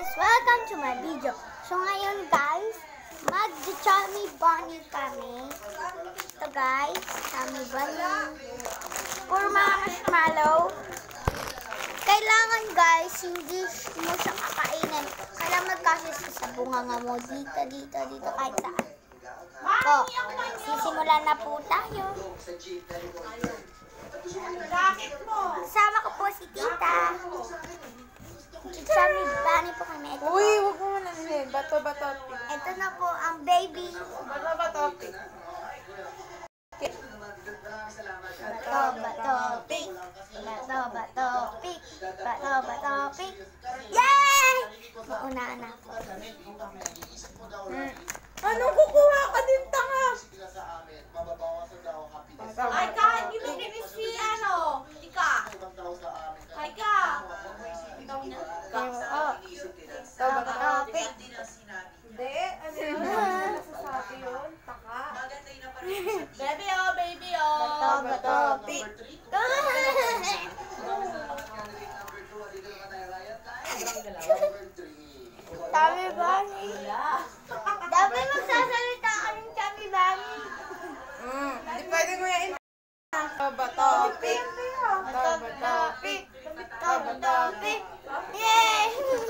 Welcome to my video. So ngayon guys, mag-chummy bunny kami. Ito guys, chummy bunny. Puro mga marshmallow. Kailangan guys, hindi mo siya kakainin. Kailangan magkasis sa bunganga mo. Dito, kahit saan. O, sisimulan na po tayo. Kasama ko po si Tita. Chummy bunny po kami. Ito uy, po. wag mo na nilin. Bato. Ito na po ang baby. Bato. Bato, pig. Yay! Mauna na ako. Anong kukuha ka din, tanga? Ay ka, hindi mo kinis si ano? Ika. Ay ka. Bato, pig. Hindi, ano yun? Nasasabi yun? Taka? Baby oh. Bato, pig. Chummy bunny. Dapat magsasalita ka ng chummy bunny. Hindi pwede mo yan. Bato. Bato, pig. Yay!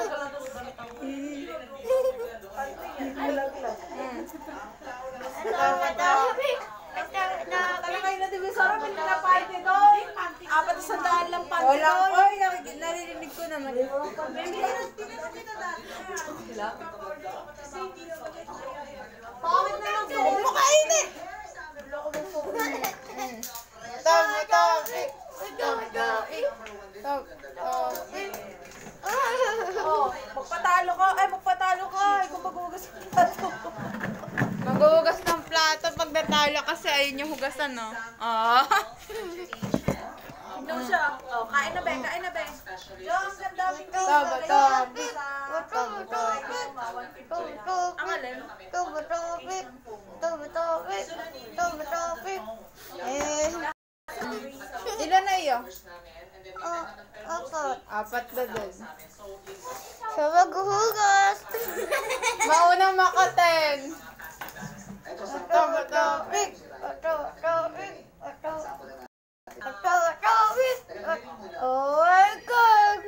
Bato, pig. Talaga kayo na divisor, pinapahit ni doon. 400 lang pa. Wala. Oy, naririnig ko naman. Pangit na lang Huwag mo kainin! Oh, magpatalo ka. Ikaw maghugas ng plato. Maghuhugas ng plato pag natalo kasi ayun yung hugasan, no? Tignan mo siya. Oh, kain na be. Yo, ang ganda. Ang alin? Ilan na iyo? Apat. 4 na din. Sa maghuhugas. Maunang makaten. Pig. Oh my God!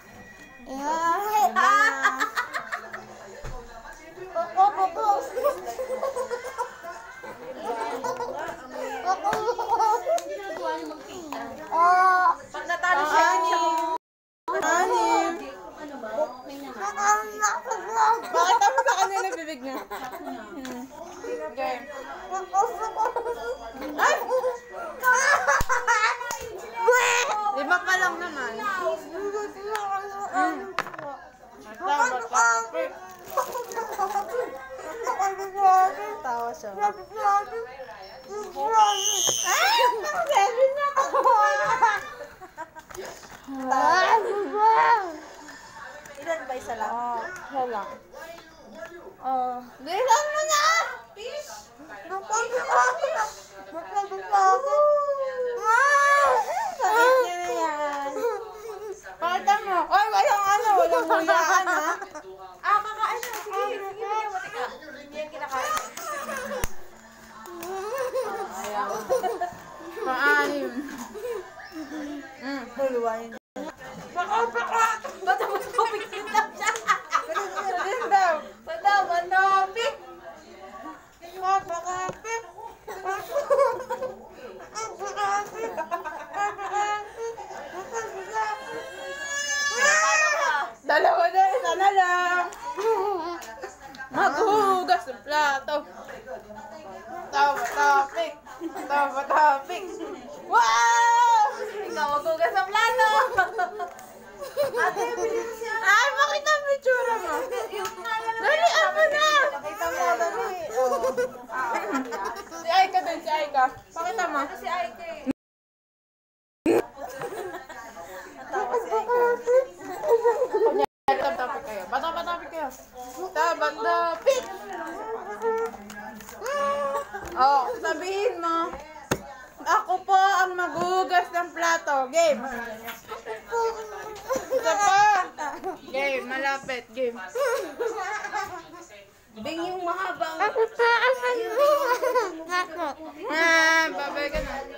Pag natalo siya, Anim. Bakit mo sa kanila bibig niya? Game. Lima pa lang naman. Tawa siya. ilan ba isa lang? Isa lang. Bilisan mo na! Sakit niya na yan. Pakita mo. Oy, walang huyaan, ha? Kakain na. Sige, matika. Hindi yan kinakain. Ayaw. Paanim. Huluwain. Ba't mo tubig kita siya? Din daw. Manopik. Dalawa na, isa na lang. Maghuhugas ng plato. Topic. Wow! Ikaw, maghugas ang plato. Ate, bilis siya. Ay, makita mo yung tsura mo. Dali, ako na! Nakita mo, dali. Si Aika din, si Aika. Pakita mo. Si Aike. Topic kayo. Topic kayo. Topic! Oh, sabihin mo. Ako po ang maghugas ng plato. Game. Isa pa. Game, malapit. Game. Bing yung mahabang. Babay ka na.